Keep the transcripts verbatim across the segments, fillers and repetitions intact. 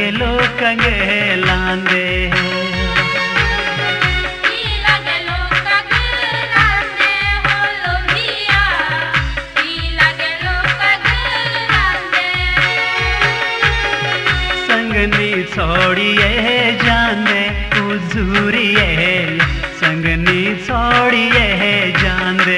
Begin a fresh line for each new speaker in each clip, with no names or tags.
लगे लोकंगे लांदे संगनी छोड़िए जाने हुजूरिए संगनी छोड़िए जाने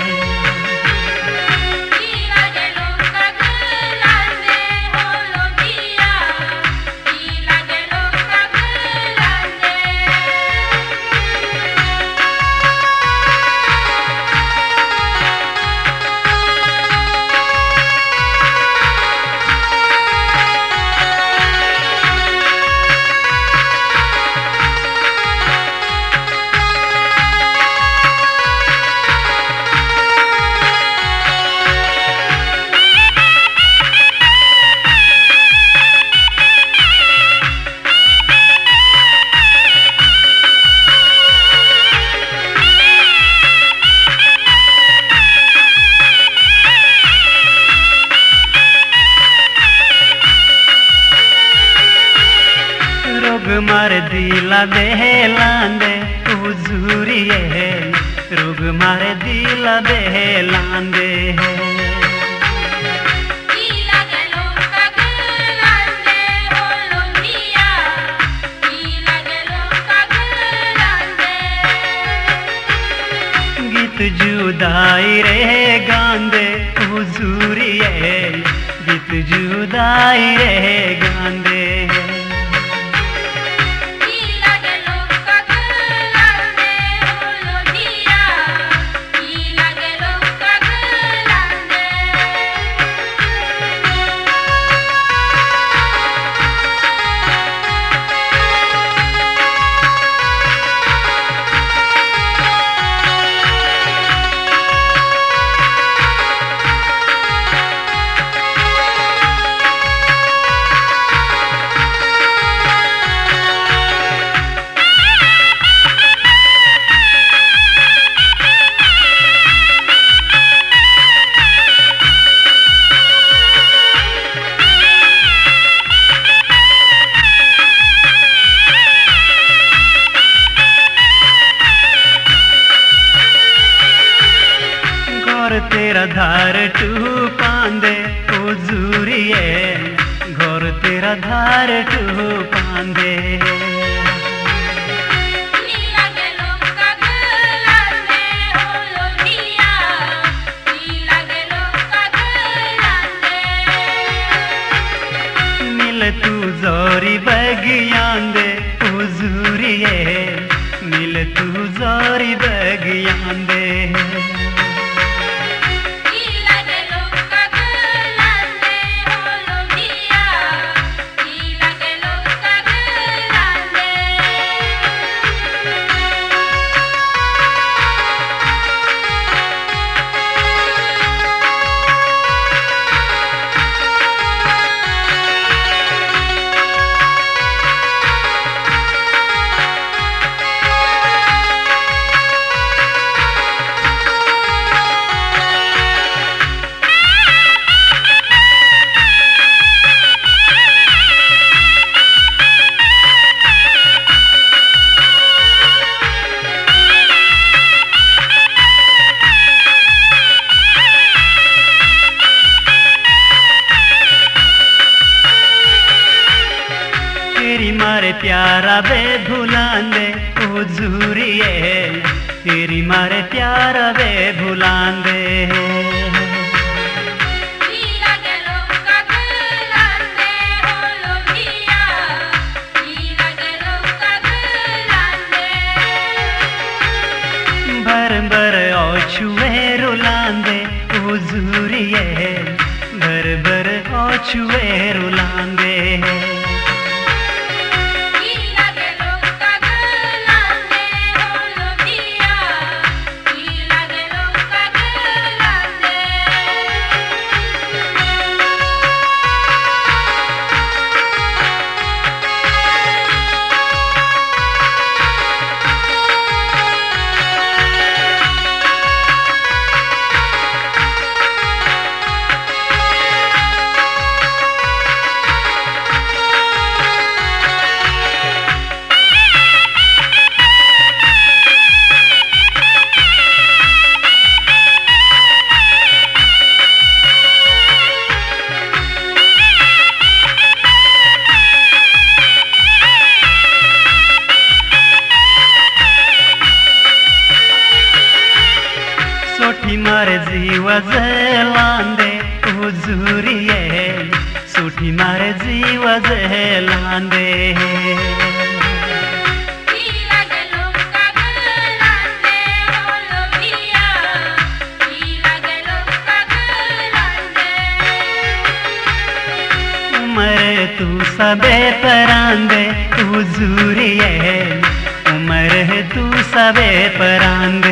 रोग मार दिला दे लांदे हुजूरिए रोग मार दिला दे लांदे गीत जुदाई रे गांदे हुजूरिए गीत जुदाई रे गांदे तेरा धार टू पांदे हुजूरिए घोर तेरा धार टू पांदे मिल तू जोरी बगियांदे हुजूरिए मिल तू जोरी बगियांदे तेरी मारे प्यारा बे भुलांदे हुजूरिए तेरी मारे प्यारा बे भुलांदे भर भर ओछुए रुलांदे हुजूरिए भर भर ओछुए रुलांदे उजुरिये सुठी मारे जीव जे लांदे उमर तू सबे परांदे उजुरिये उमर तू सबे परांदे